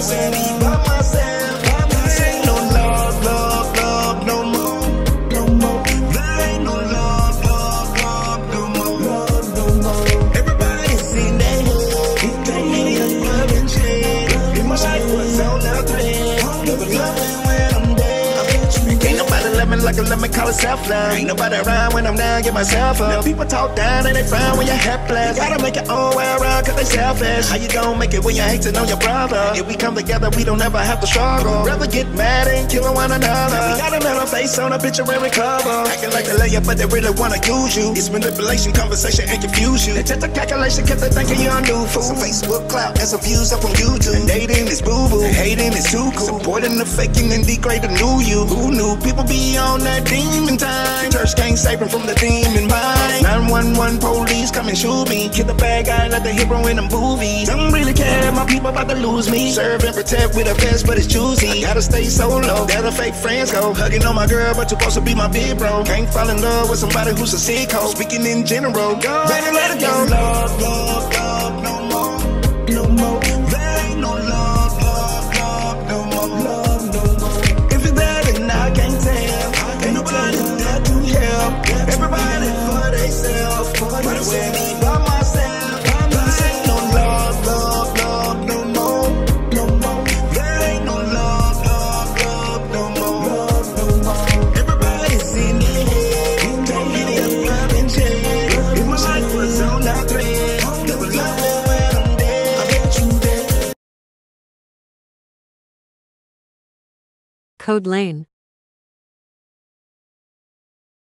with me by myself. There ain't no love, love, love no more, no more. There ain't no love, love, love no more, love no more. Everybody's in their head, they need a love and change. If my life was on the thread, never love me when I'm dead. Ain't nobody love me like a lemon, call it self-love. Ain't nobody around when I'm down, get myself up. Now people talk down and they frown when you're helpless. You gotta make it all way around cause they selfish. How you gon' make it when you're hating on your brother? If we come together, we don't ever have to struggle. Rather get mad and killing one another. We got another face on a picture and recover. Acting like they love you, but they really wanna use you. It's manipulation, conversation, and confuse you. It's just a calculation, cause they thinking you're a new fool. Some Facebook clout and some views up on YouTube. And dating is boo-boo, and hating is too cool. Supporting the faking and degrading the new you. Who knew people be on that demon time? Church can't save them from the demon mind. 911 police come and shoot me. Kill the bad guy like the hero in the movies. Don't really care, my people about to lose me. Serve and protect with a vest, but it's choosy. Gotta stay solo, there the fake friends go. Hugging on my girl, but you're supposed to be my big bro. Can't fall in love with somebody who's a sicko. Speaking in general, go, better let it go. Love, love, love, no more, no more. There ain't no love, love, love, no more, love, no more. If it's there, then I can't tell. Ain't nobody there to help. Everybody for themselves, but with me by myself. There ain't no love, love, love, no more, no more. There ain't no love, love, love, no more, love, no more. Everybody's in their head, they need a love and change. If my life was on that thread, never love me when I'm dead. I bet you dead. Courtland.